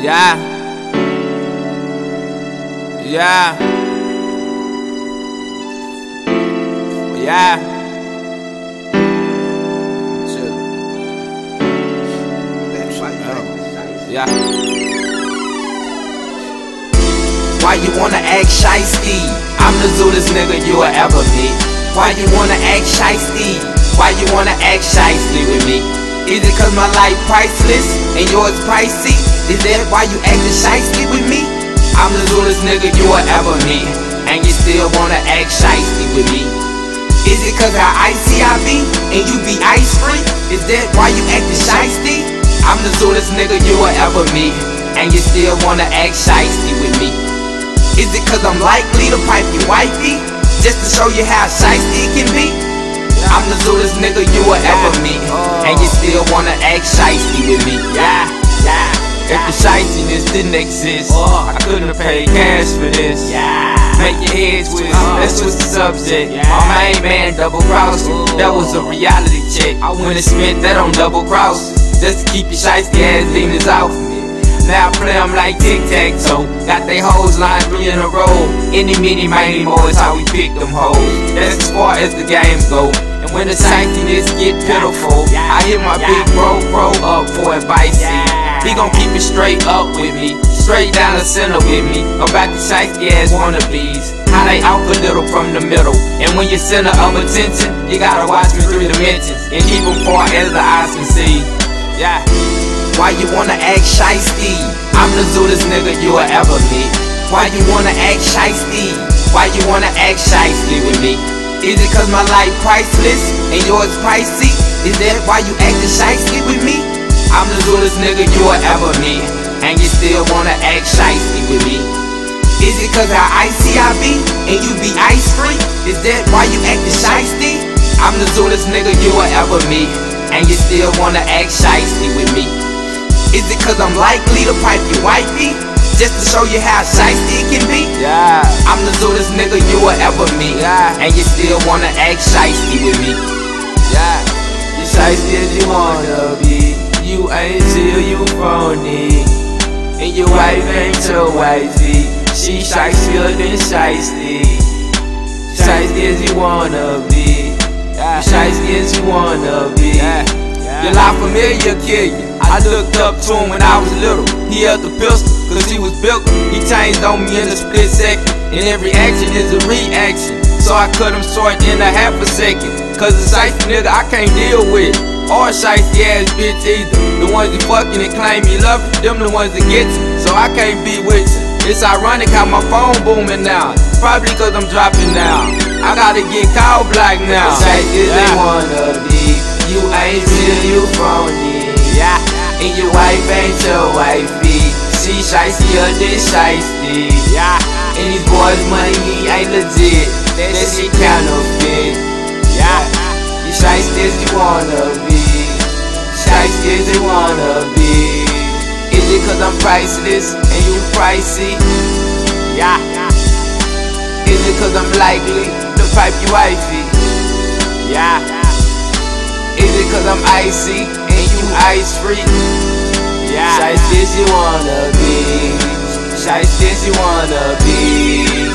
Yeah. Yeah. Yeah. Yeah. Why you wanna act shiesty? I'm the zootest nigga you will ever meet. Why you wanna act shiesty? Why you wanna act shiesty with me? Is it cause my life priceless and yours pricey? Is that why you acting shiesty with me? I'm the zootest nigga you will ever meet, and you still wanna act shiesty with me. Is it cause how icy I be and you be ice free? Is that why you acting shiesty? I'm the zootest nigga you will ever meet, and you still wanna act shiesty with me. Is it cause I'm likely to pipe you wifey, just to show you how shiesty it can be? I'm the zootest nigga you will ever meet, and you still wanna act shiesty with me. Yeah. If the shystiness didn't exist, I couldn't have paid cash for this. Make your head twist, let's switch the subject. My main man double crossed me, that was a reality check. I went and spent that on double crosses, just to keep your shysty ass demons off me. Now I play them like tic-tac-toe, got they hoes lined 3 in a row. Any, many, many more is how we pick them hoes. That's as far as the games go. And when the shystiness get pitiful, I hit my big bro up for advice. He gon' keep it straight up with me, straight down the center with me, about the shiesty ass wannabes, how they out a little from the middle. And when you're center of attention, you gotta watch me 3 dimensions, and keep them far as the eyes can see. Yeah. Why you wanna act shiesty? I'm the zootest nigga you will ever meet. Why you wanna act shiesty? Why you wanna act shiesty with me? Is it cause my life priceless and yours pricey? Is that why you acting shiesty with me? I'm the zootest nigga you will ever meet, and you still wanna act shiesty with me. Is it cause how icy I be and you be ice free? Is that why you acting shiesty? I'm the zootest nigga you will ever meet, and you still wanna act shiesty with me. Is it cause I'm likely to pipe you wifey, just to show you how shiesty it can be? Yeah. I'm the zootest nigga you will ever meet, and you still wanna act shiesty with me. Yeah. You shiesty as you wanna be, you ain't till you phony, and your wife ain't your wifey. She shiestier than shiesty. Shiesty as you wanna be, you shiesty as you wanna be. Your life familiar kill you. I looked up to him when I was little. He held the pistol, cause he was built. He changed on me in a split second, and every action is a reaction. So I cut him short in a half a second, cause a shiesty nigga I can't deal with, or a shiesty ass bitch either. The ones that fucking and claim you love you, them the ones that get you, so I can't be with you. It's ironic how my phone booming now, probably cause I'm dropping now. I gotta get called black now. Shiesty they wanna be, you ain't till you phony, and your wife ain't your wifey. She shiestier than shiesty, and these boys money he ain't legit, that shit counterfeit. You shiesty as you wanna be, shiesty as you wanna be. Is it cause I'm priceless and you pricey? Is it cause I'm likely to pipe you wifey? Is it cause I'm icy and you ice free? Shiesty as you wanna be, shiesty as you wanna be.